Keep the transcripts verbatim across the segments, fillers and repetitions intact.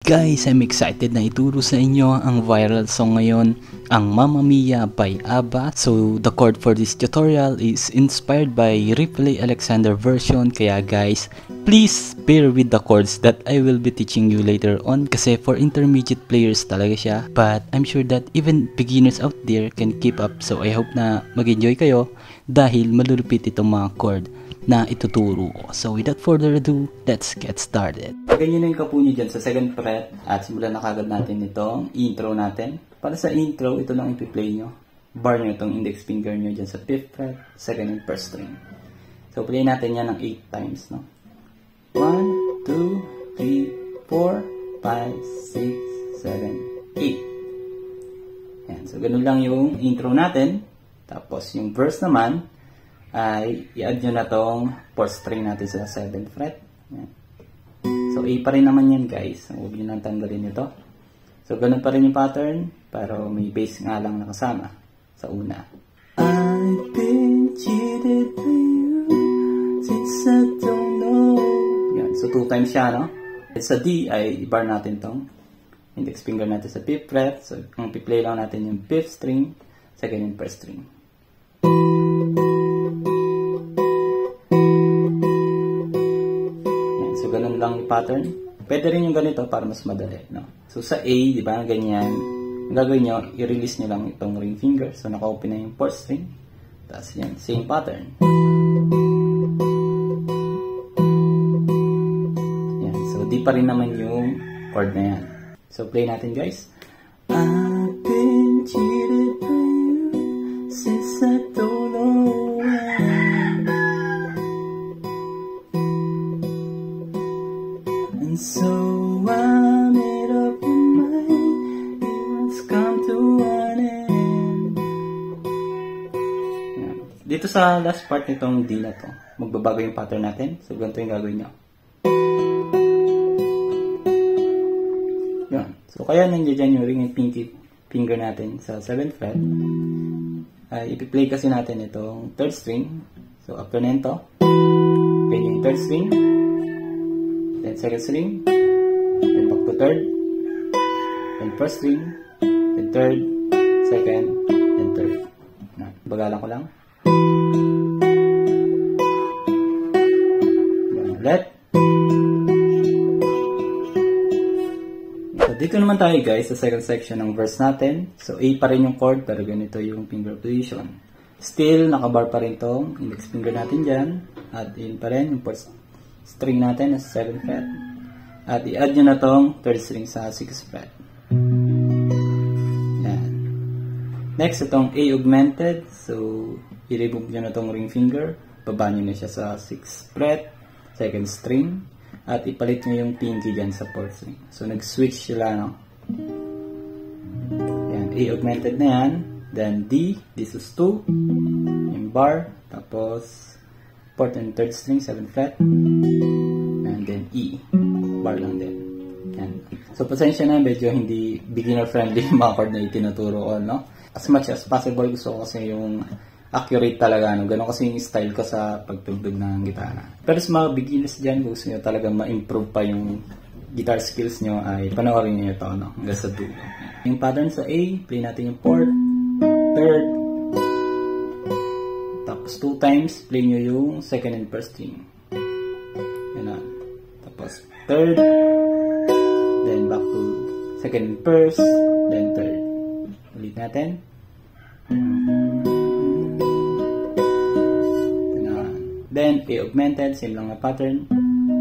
Guys, I'm excited na ituro sa inyo ang viral song ngayon, ang Mamma Mia by ABBA. So, the chord for this tutorial is inspired by Ripley Alexander version. Kaya guys, please bear with the chords that I will be teaching you later on kasi for intermediate players talaga siya. But I'm sure that even beginners out there can keep up. So, I hope na mag-enjoy kayo dahil malulupit itong mga chord na ituturo ko. So without further ado, let's get started. Ganyan na yung kapo nyo dyan sa second fret at simulan na kagad natin itong intro natin. Para sa intro, ito lang ipi-play nyo. Bar nyo itong index finger nyo dyan sa fifth fret, second and first string. So play natin yan ng eight times, no? one, two, three, four, five, six, seven, eight. Yan. So ganun lang yung intro natin. Tapos yung verse naman, ay i-add nyo na tong fourth string natin sa seventh fret. Yan. So A pa rin naman yan guys. Huwag nyo nang tanggalin ito. So ganun pa rin yung pattern, pero may bass nga lang nakasama sa una. I've been cheated by you since I don't know. Yan. So two times siya, no? At sa D ay i-bar natin tong index finger natin sa fifth fret. So ang pi-play lang natin yung fifth string, second and first string. Ganun lang yung pattern. Pwede rin yung ganito para mas madali, no? So sa A, di ba, ganyan. Ang gagawin nyo, i-release nyo lang itong ring finger. So naka-open na yung fourth string. Tapos yan, same pattern. Yan. So D pa rin naman yung chord na yan. So play natin guys. I've been cheated by you since I don't know when. So I made up my mind, it must come to an end. Yan. Dito sa last part nitong D na to, magbabago yung pattern natin. So ganito yung gagawin nyo. Yan. So kaya nandiyan yung ring and pinky finger natin sa seventh fret. Ay, ipi-play kasi natin itong third string. So after nito, play yung third string. Then second string, then back to third, then first string, then third, second, then third. Na, bagalan ko lang. Then ulit. So dito naman tayo guys sa second section ng verse natin. So A pa rin yung chord pero ganito yung finger position. Still, nakabar pa rin tong index finger natin dyan. At yun pa rin yung first string natin na seventh fret. At i-add nyo na tong third string sa sixth fret. Yan. Next, itong A augmented. So, i-remove nyo na tong ring finger. Baba nyo na siya sa sixth fret, second string. At ipalit nyo yung pinky dyan sa fourth string. So, nag-switch sila, no? Yan. A augmented na yan. Then D, this is two. Yung bar. Tapos, fourth and third string, seventh fret, and then E, bar lang din. Yan. So, pasensya na, medyo hindi beginner-friendly yung mga chord na itinuturo ko, no? As much as possible, gusto ko kasi yung accurate talaga, no? Ganon kasi yung style ko sa pagtugtog ng gitara. Pero sa mga beginners dyan, gusto nyo talaga ma-improve pa yung guitar skills nyo, ay panoorin nyo ito, no? Hanggang sa dulo. Yung pattern sa A, play natin yung fourth, third, tapos two times, play nyo yung second and first string. Yan. Tapos third, then back to second and first, then third. Ulit natin. Yan. Then A augmented, same lang na pattern.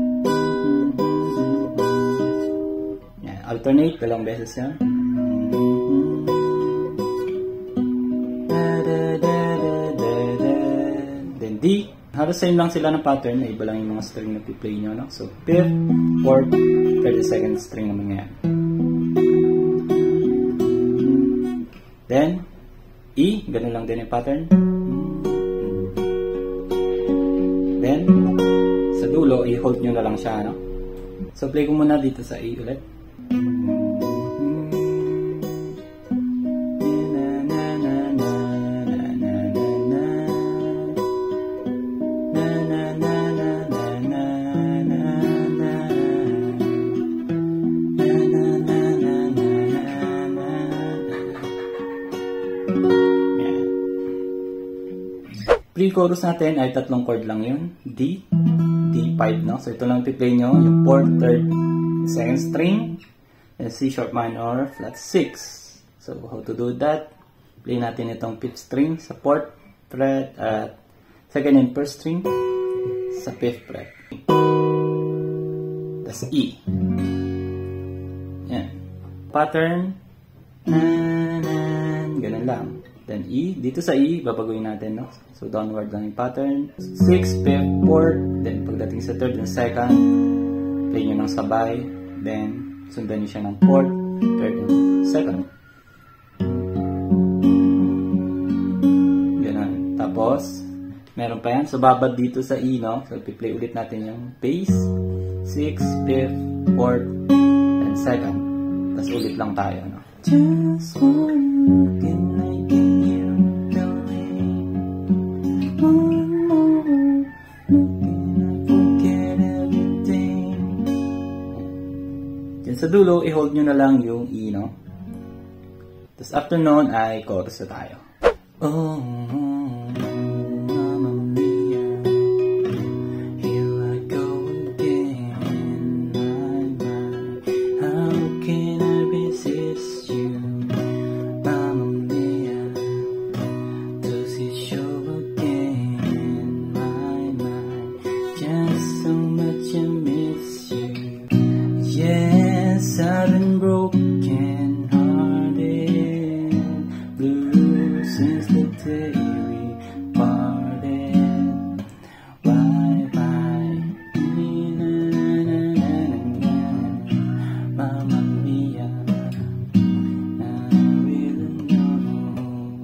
Yan. Alternate, dalawang beses yan. D, halos same lang sila ng pattern, na iba lang yung mga string na pi-play nyo, no? So, fifth, fourth, third, second string naman yan. Then, E, ganun lang din yung pattern. Then, sa dulo, i-hold nyo na lang siya, no? So, play ko muna dito sa E ulit. Na Pre-chorus natin ay tatlong chord lang yun. D, D five, no? So, ito lang i-play nyo. Yung fourth, third, second string. And C sharp minor, flat six. So, how to do that? Play natin itong fifth string sa fourth fret at second and first string sa fifth fret. That's E. Yan. Pattern. Nan, nan, ganun lang. Then E, dito sa E, babaguhin natin, no? So, downward lang yung pattern. sixth, fifth, fourth, then pagdating sa third and second, play nyo ng sabay, then sundan nyo siya ng fourth, third, and second. Ganun. Tapos, meron pa yan. So, babad dito sa E, no? So, ipi-play ulit natin yung bass, sixth, fifth, fourth, and second. Tapos ulit lang tayo, no? Just one look and I can hear the rain. One more look and I forget everything. Diyan sa dulo, i-hold nyo na lang yung E, no? Tapos after nun ay chorus na tayo. Oh, Mamma Mia, here I go again. My, my, how can I resist you? Mamma Mia, does it show again? My, my, just so much I miss you. Yes, I've been broken hearted, blue since the day we parted. Bye bye, na, na, na, na, na. Mamma Mia, I really know.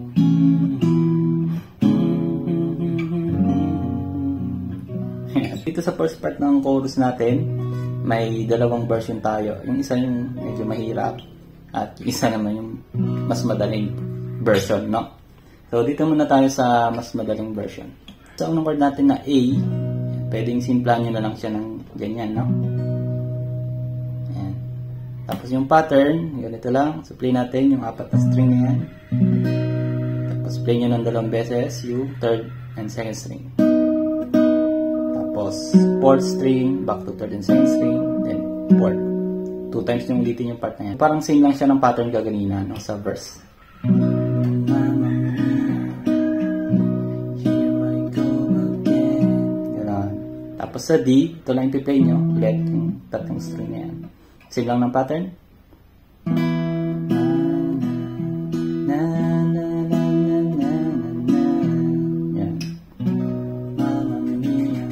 Dito sa first part ng chorus natin, may dalawang version tayo. Yung isa yung medyo mahirap at yung isa naman yung mas madaling version, no? So, dito muna tayo sa mas madaling version. Sa unang chord natin na A, pwedeng simplan nyo na lang siya ng ganyan, no? Ayan. Tapos yung pattern, ganito lang. So, play natin yung apat na string na yan. Tapos play nyo ng dalawang beses yung third and second string. Tapos, fourth string, back to third and second string, then fourth. Two times yung ulitin yung part na yan. Parang same lang siya ng pattern kaganina, no, sa verse. Mamma Mia, here I go again. Gano'n. Tapos sa D, ito lang ipi-play nyo, ulit yung tatlong string na yan. Same lang ng pattern. Na, na, na, na, na, na, na. Yan. Mamma Mia.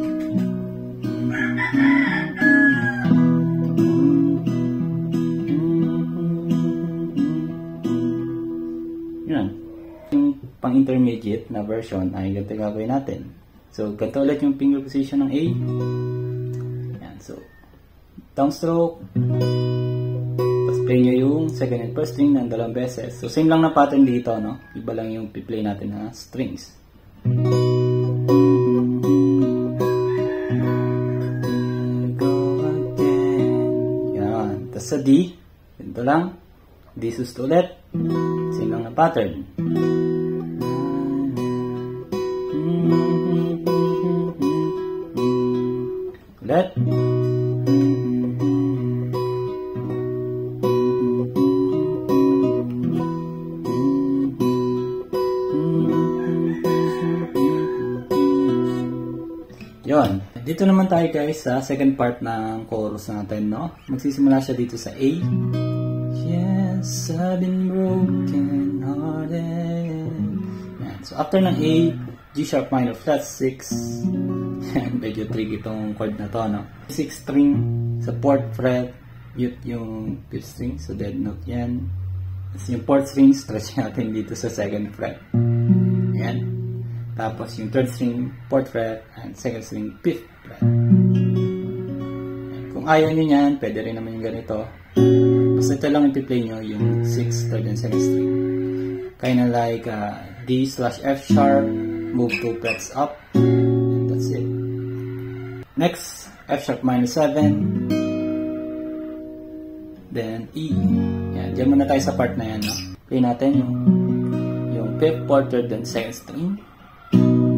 Yan. Yung pang-intermediate na version ay ganito gagawin natin. So, ganito ulit yung finger position ng A. Yan. So, downstroke. Tapos play nyo yung second and first string ng dalawang beses. So, same lang na pattern dito, no? Iba lang yung pi-play natin na strings. Go again. Yan. Tapos sa D, ganito lang. D sus ulit. Same lang na pattern. Ulit. Yon. Dito naman tayo guys sa second part ng chorus natin, no? Magsisimula siya dito sa A. Yes, I've been broken hearted. Yan. So after ng A, G sharp minor flat six. Medyo tricky itong chord na to, no? sixth string sa fourth fret, mute yung fifth string, so dead note yan. Tapos yung fourth string, stretch natin dito sa second fret. Yan. Tapos yung third string, fourth fret, and second string, fifth fret. Kung ayaw nyo yan, pwede rin naman yung ganito. Basta ito lang ipi-play nyo yung sixth, third, and second string. Kinda like uh, D slash F sharp, move two frets up, and that's it. Next, F sharp minor seven, then E. Yan, dyan muna tayo sa part na yan, no? Play natin yung, yung fifth, fourth, third, and second string.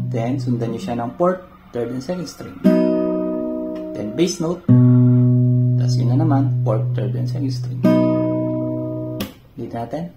Then, sundan nyo siya ng fourth, third, and second string. Then, bass note. Tapos yun na naman, fourth, third, and second string. Dito natin.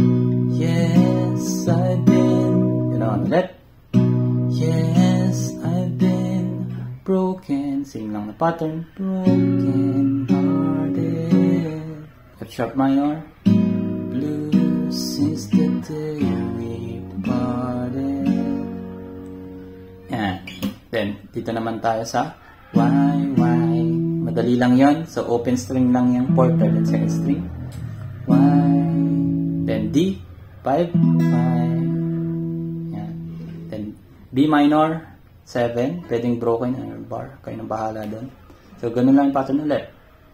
Yes, I've been. Yun naman ulit. Yes, I've been broken. Same lang na pattern. Broken hearted. F sharp minor. Blue since the day we parted. Yan. Then, dito naman tayo sa why, why. Madali lang yon. So, open string lang yung fourth, third, and second string. Why. Then, D. five, five. Yan. Then, B minor, seven. Pwedeng broken or bar. Kayo nang bahala doon. So, ganun lang yung pattern ulit.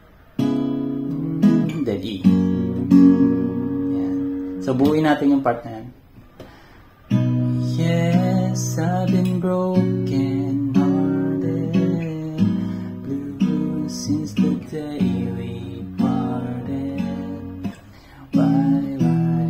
Then, E. Yan. So, buuin natin yung part na yan. Yes, I've been broken hearted. Blue since the day we parted. Why, why?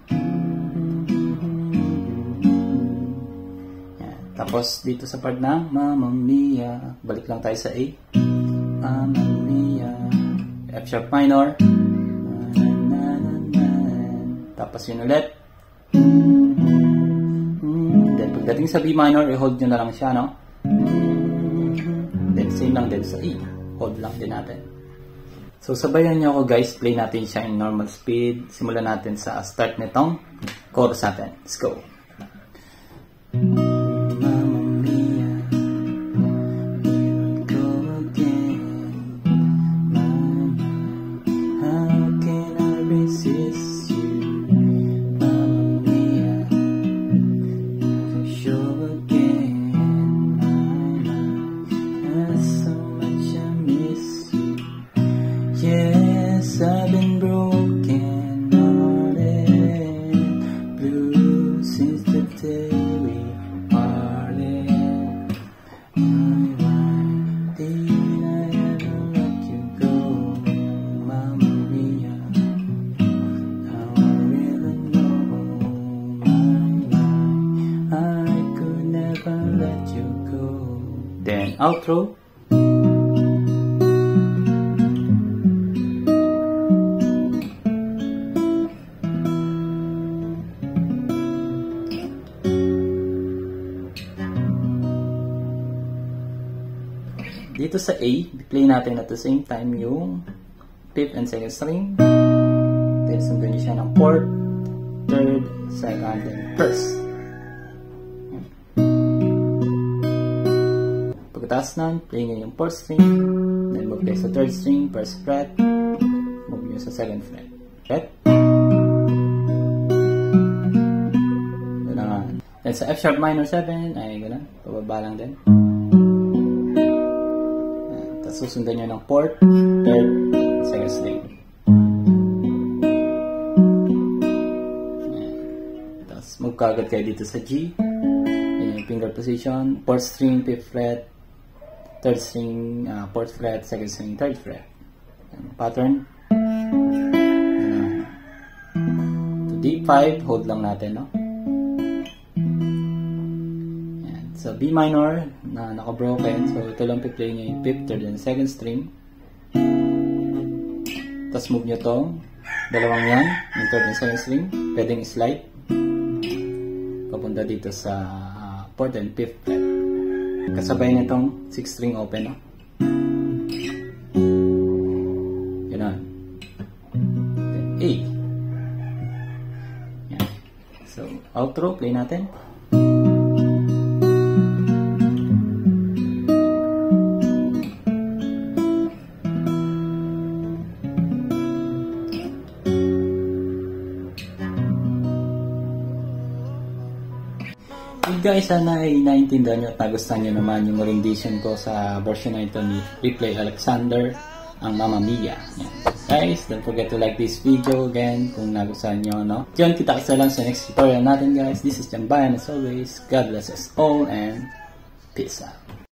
Yan. Tapos, dito sa part ng Mamma Mia. Balik lang tayo sa A. Mamma Mia. F sharp minor. Tapos yun ulit. Then pagdating sa B minor, i-hold nyo na lang siya, no? Then same lang din sa E. Hold lang din natin. So sabayan nyo ako guys, play natin siya in normal speed. Simulan natin sa start nitong chorus natin. Let's go. Yes, I've been broken hearted, blue since the day we parted. Why, why did I ever let you go, Mamma Mia? Now I really know my life. I could never let you go. Then outro. Dito sa A, play natin at the same time yung fifth and second string. Then sundan nyo siya ng fourth, third, second, and first. Pagkatapos nun, play nyo yung fourth string. Then move kayo sa third string, first fret. Move nyo sa second fret. Fret. Then sa F sharp minor seven, ay gano'n. Pababa lang din. Susundan nyo ng fourth, third, second string. Tapos move kagad kayo dito sa G. Yan yung finger position. fourth string, fifth fret, third string, uh, fourth fret, second string, third fret. Yan, pattern. Yan. To D five, hold lang natin, no? So, B minor na naka-broken. So, ito lang pi-play nyo yung fifth, third, and second string. Tapos move nyo to. Dalawang yan. Yung third and second string. Pwedeng slide. Papunta dito sa uh, fourth and fifth fret. Kasabay nyo itong sixth string open. No? Ganun. Then A. Yan. So, outro. Play natin. Guys, sana ay naintindihan nyo at nagustuhan nyo naman yung rendition ko sa version na ito ni Ripley Alexander, ang Mamma Mia. Yan. Guys, don't forget to like this video again kung nagustuhan nyo, no? Diyan, kita kita lang sa next tutorial natin, guys. This is Jambayan as always. God bless us all and peace out.